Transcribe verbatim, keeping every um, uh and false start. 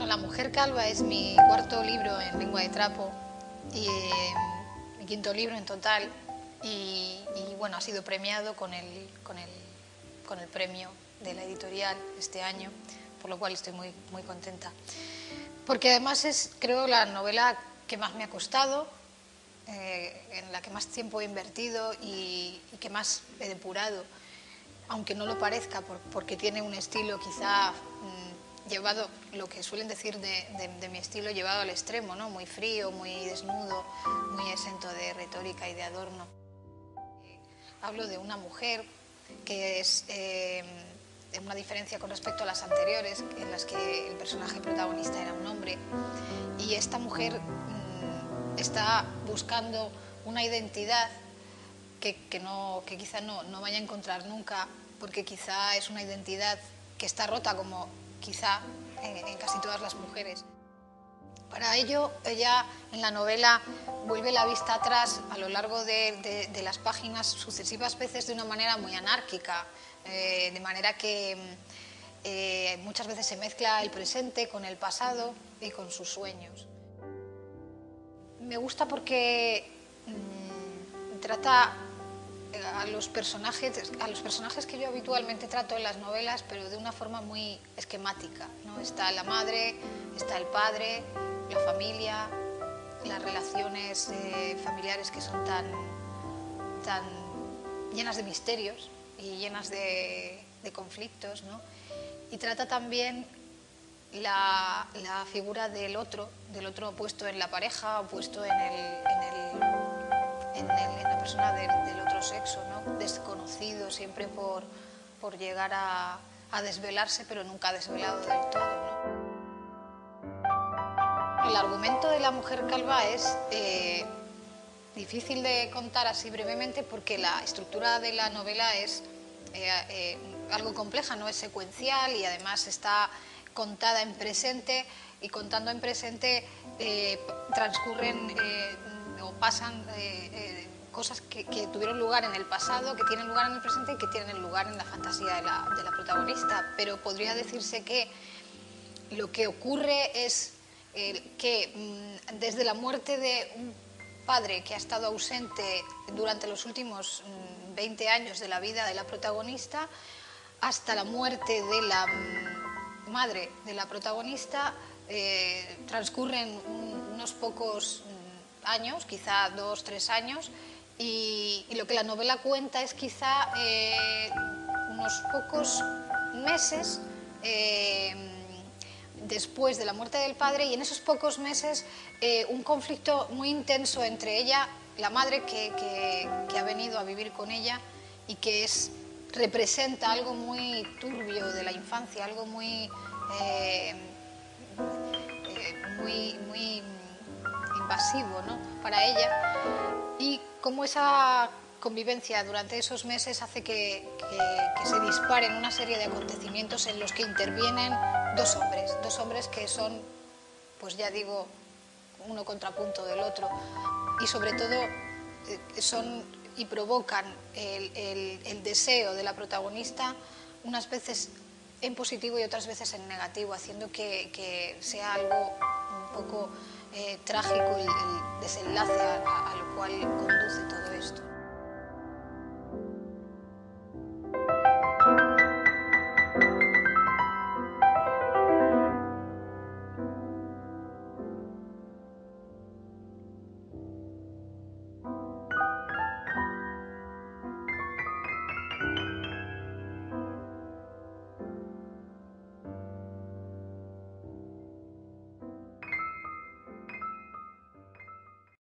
La mujer calva es mi cuarto libro en lengua de trapo y eh, mi quinto libro en total y, y bueno, ha sido premiado con el, con, el, con el premio de la editorial este año, por lo cual estoy muy, muy contenta. Porque además es, creo, la novela que más me ha costado, eh, en la que más tiempo he invertido y, y que más he depurado, aunque no lo parezca, por, porque tiene un estilo quizá mmm, llevado, lo que suelen decir de, de, de mi estilo, llevado al extremo, ¿no? Muy frío, muy desnudo, muy exento de retórica y de adorno. Eh, hablo de una mujer que es eh, una diferencia con respecto a las anteriores, en las que el personaje protagonista era un hombre, y esta mujer mmm, está buscando una identidad que, que, no, que quizá no, no vaya a encontrar nunca, porque quizá es una identidad que está rota, como quizá en, en casi todas las mujeres. Para ello, ella en la novela vuelve la vista atrás a lo largo de, de, de las páginas sucesivas veces de una manera muy anárquica, eh, de manera que eh, muchas veces se mezcla el presente con el pasado y con sus sueños. Me gusta porque mmm, trata a los personajes, a los personajes que yo habitualmente trato en las novelas, pero de una forma muy esquemática, ¿no? Está la madre, está el padre, la familia, las relaciones eh, familiares que son tan, tan llenas de misterios y llenas de, de conflictos, ¿no? Y trata también la, la figura del otro, del otro puesto en la pareja o puesto en el, en el En, el, en la persona del, del otro sexo, ¿no? Desconocido siempre por, por llegar a, a desvelarse, pero nunca desvelado del todo, ¿no? El argumento de La mujer calva es eh, difícil de contar así brevemente porque la estructura de la novela es eh, eh, algo compleja, no es secuencial y además está contada en presente, y contando en presente eh, transcurren eh, o pasan eh, eh, cosas que, que tuvieron lugar en el pasado, que tienen lugar en el presente y que tienen lugar en la fantasía de la, de la protagonista. Pero podría decirse que lo que ocurre es eh, que mmm, desde la muerte de un padre que ha estado ausente durante los últimos mmm, veinte años de la vida de la protagonista, hasta la muerte de la mmm, madre de la protagonista, eh, transcurren un, unos pocos años, quizá dos, tres años, y, y lo que la novela cuenta es quizá eh, unos pocos meses eh, después de la muerte del padre, y en esos pocos meses eh, un conflicto muy intenso entre ella, la madre que, que, que ha venido a vivir con ella y que es, representa algo muy turbio de la infancia, algo muy, eh, eh, muy, muy invasivo, ¿no? Para ella, y cómo esa convivencia durante esos meses hace que, que, que se disparen una serie de acontecimientos en los que intervienen dos hombres, dos hombres que son, pues ya digo, uno contrapunto del otro, y sobre todo eh, son y provocan el, el, el deseo de la protagonista, unas veces en positivo y otras veces en negativo, haciendo que, que sea algo un poco Eh, trágico el, el desenlace a, a lo cual conduce todo